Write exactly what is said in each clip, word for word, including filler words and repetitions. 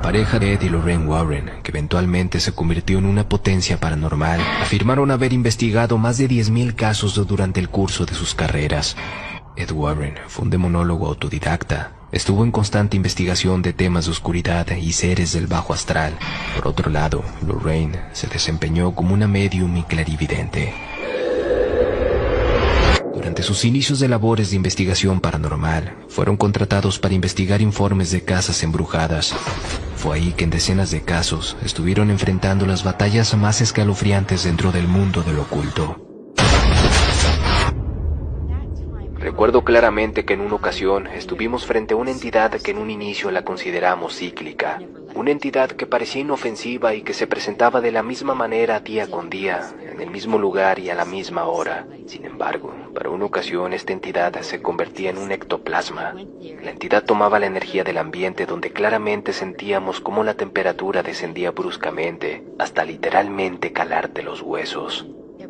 pareja de Ed y Lorraine Warren, que eventualmente se convirtió en una potencia paranormal, afirmaron haber investigado más de diez mil casos durante el curso de sus carreras. Ed Warren fue un demonólogo autodidacta. Estuvo en constante investigación de temas de oscuridad y seres del bajo astral. Por otro lado, Lorraine se desempeñó como una medium y clarividente. Durante sus inicios de labores de investigación paranormal, fueron contratados para investigar informes de casas embrujadas. Fue ahí que en decenas de casos estuvieron enfrentando las batallas más escalofriantes dentro del mundo del oculto. Recuerdo claramente que en una ocasión estuvimos frente a una entidad que en un inicio la consideramos cíclica. Una entidad que parecía inofensiva y que se presentaba de la misma manera día con día, en el mismo lugar y a la misma hora. Sin embargo, para una ocasión esta entidad se convertía en un ectoplasma. La entidad tomaba la energía del ambiente donde claramente sentíamos cómo la temperatura descendía bruscamente, hasta literalmente calarte los huesos.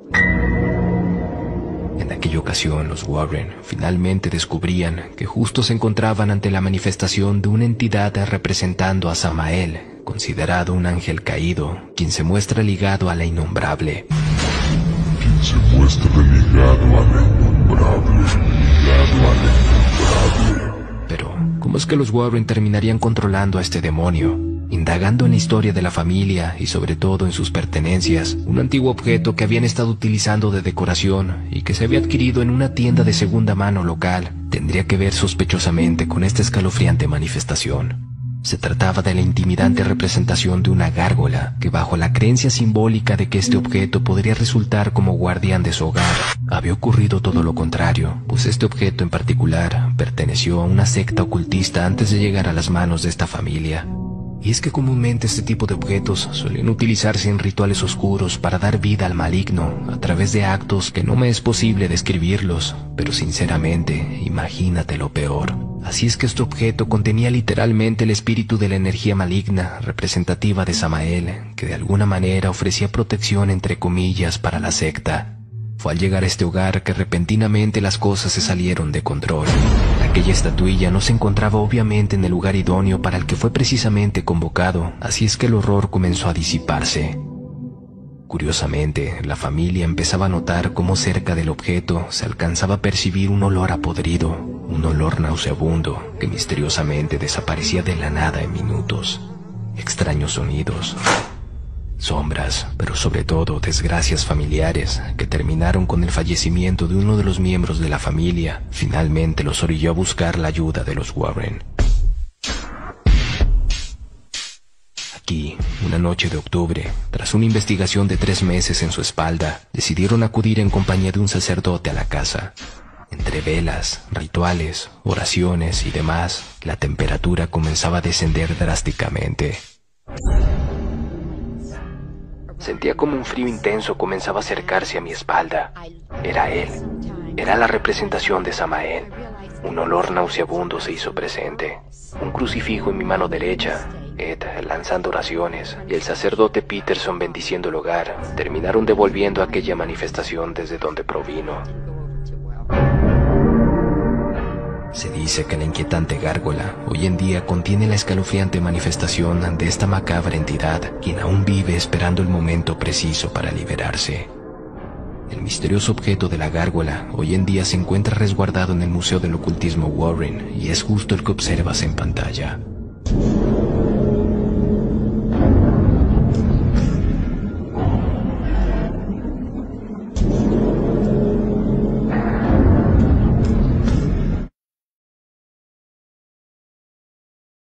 En aquella ocasión, los Warren finalmente descubrían que justo se encontraban ante la manifestación de una entidad representando a Samael, considerado un ángel caído, quien se muestra ligado a la innombrable. Quien se muestra ligado a la innombrable, ligado a la innombrable. Pero, ¿cómo es que los Warren terminarían controlando a este demonio? Indagando en la historia de la familia y sobre todo en sus pertenencias, un antiguo objeto que habían estado utilizando de decoración y que se había adquirido en una tienda de segunda mano local, tendría que ver sospechosamente con esta escalofriante manifestación. Se trataba de la intimidante representación de una gárgola que, bajo la creencia simbólica de que este objeto podría resultar como guardián de su hogar, había ocurrido todo lo contrario, pues este objeto en particular perteneció a una secta ocultista antes de llegar a las manos de esta familia. Y es que comúnmente este tipo de objetos suelen utilizarse en rituales oscuros para dar vida al maligno a través de actos que no me es posible describirlos, pero sinceramente, imagínate lo peor. Así es que este objeto contenía literalmente el espíritu de la energía maligna representativa de Samael, que de alguna manera ofrecía protección entre comillas para la secta. Fue al llegar a este hogar que repentinamente las cosas se salieron de control. Aquella estatuilla no se encontraba obviamente en el lugar idóneo para el que fue precisamente convocado, así es que el horror comenzó a disiparse. Curiosamente, la familia empezaba a notar cómo cerca del objeto se alcanzaba a percibir un olor a podrido, un olor nauseabundo que misteriosamente desaparecía de la nada en minutos. Extraños sonidos, sombras, pero sobre todo desgracias familiares que terminaron con el fallecimiento de uno de los miembros de la familia, finalmente los orilló a buscar la ayuda de los Warren. Aquí, una noche de octubre, tras una investigación de tres meses en su espalda, decidieron acudir en compañía de un sacerdote a la casa. Entre velas, rituales, oraciones y demás, la temperatura comenzaba a descender drásticamente. Sentía como un frío intenso comenzaba a acercarse a mi espalda. Era él. Era la representación de Samael. Un olor nauseabundo se hizo presente. Un crucifijo en mi mano derecha, Ed lanzando oraciones y el sacerdote Peterson bendiciendo el hogar, terminaron devolviendo aquella manifestación desde donde provino. Se dice que la inquietante gárgola hoy en día contiene la escalofriante manifestación de esta macabra entidad, quien aún vive esperando el momento preciso para liberarse. El misterioso objeto de la gárgola hoy en día se encuentra resguardado en el Museo del Ocultismo Warren y es justo el que observas en pantalla.